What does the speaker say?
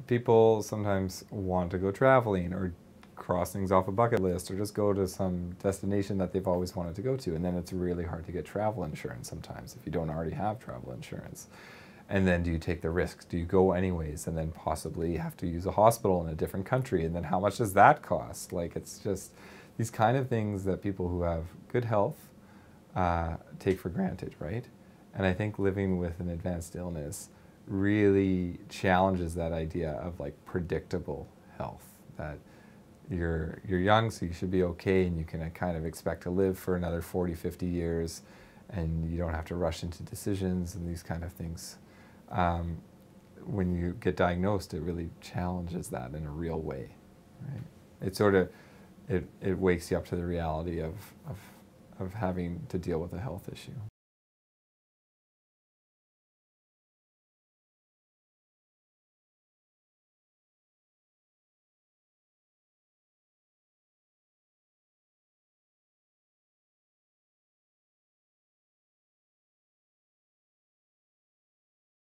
people sometimes want to go traveling or cross things off a bucket list or just go to some destination that they've always wanted to go to, and then it's really hard to get travel insurance sometimes if you don't already have travel insurance. And then do you take the risks? Do you go anyways and then possibly have to use a hospital in a different country, and then how much does that cost? Like, it's just these kind of things that people who have good health take for granted, right? And I think living with an advanced illness really challenges that idea of like predictable health, that you're young, so you should be okay, and you can kind of expect to live for another 40, 50 years, and you don't have to rush into decisions and these kind of things. When you get diagnosed, it really challenges that in a real way, right? It sort of, it wakes you up to the reality of having to deal with a health issue.